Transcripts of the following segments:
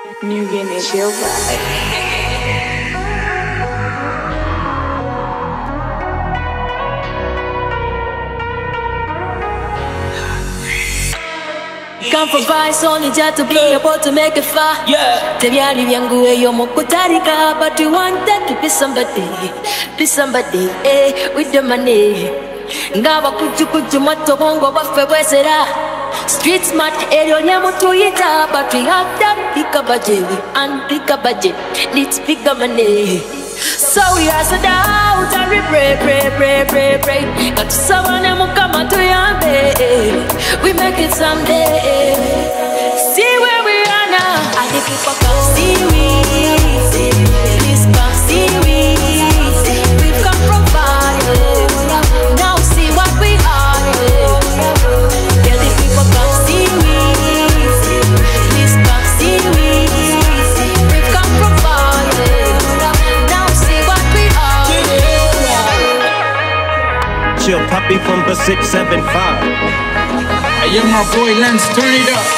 New Guinea chill vibe. Come from vice, only just to be able to make it far. Yeah. Tebyali vyangu eyo mukutarika, but we wanted to be somebody, with the money. Ngaba kuju mato bongo bafe bwesera. Street smart, eryo nyamo tuyita, but we have that bigger budget, and bigger budget, needs bigger money. So we hustle out and we pray. Got someone who come to yambe. We make it someday. See where we are now. And the people come see we. Please come see we. We've come from far. Now see what we are. Yeah, the people come see we. Please come see we. We've come from far. Chill puppy from the 675. Hey, yo, my boy Lens, turn it up.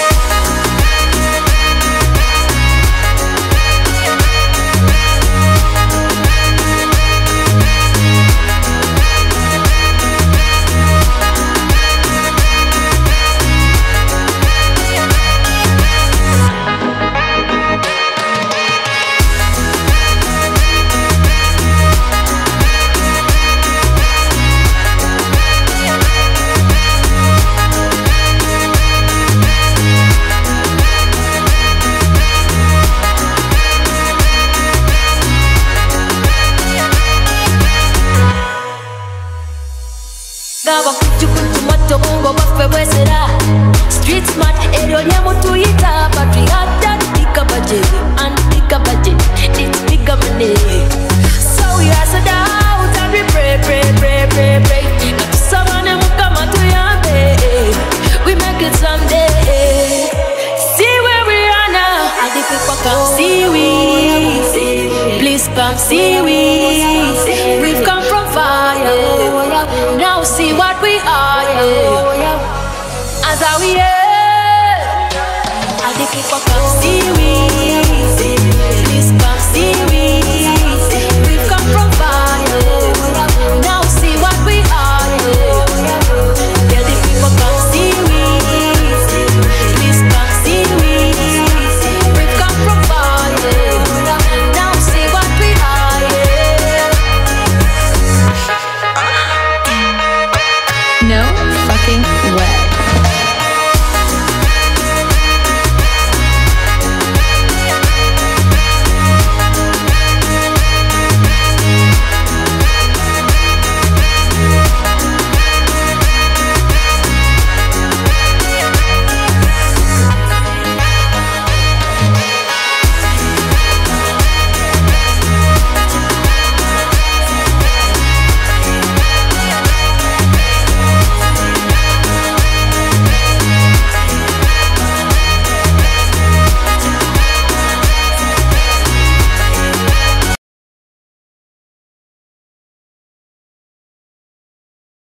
Street smart, eryo nyamo tuyita, but we have that bigger budget, and bigger budget, it's bigger money. So we hustle out and we pray. Got someone who come to yambe. We make it someday. See where we are now. And the people come see we. Please come see we. We've come from fire. Now see what we are. Azawi, and the people come see we.